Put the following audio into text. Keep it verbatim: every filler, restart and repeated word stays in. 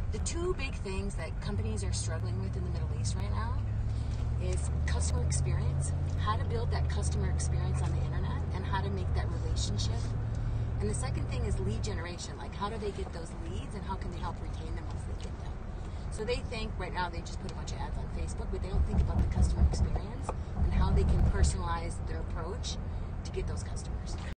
The two big things that companies are struggling with in the Middle East right now is customer experience, how to build that customer experience on the internet and how to make that relationship. And the second thing is lead generation, like how do they get those leads and how can they help retain them once they get them. So they think right now they just put a bunch of ads on Facebook, but they don't think about the customer experience and how they can personalize their approach to get those customers.